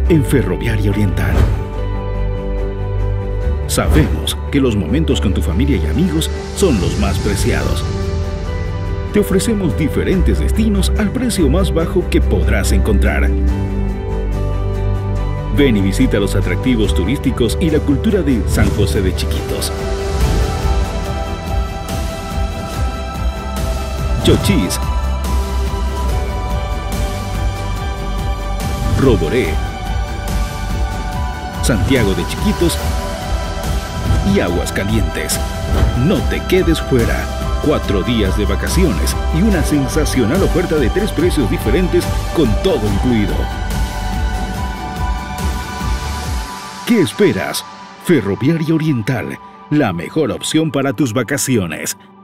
en Ferroviaria Oriental. Sabemos que los momentos con tu familia y amigos son los más preciados. Te ofrecemos diferentes destinos al precio más bajo que podrás encontrar. Ven y visita los atractivos turísticos y la cultura de San José de Chiquitos. Chochís, Roboré, Santiago de Chiquitos y Aguascalientes. No te quedes fuera. 4 días de vacaciones y una sensacional oferta de 3 precios diferentes con todo incluido. ¿Qué esperas? Ferroviaria Oriental, la mejor opción para tus vacaciones.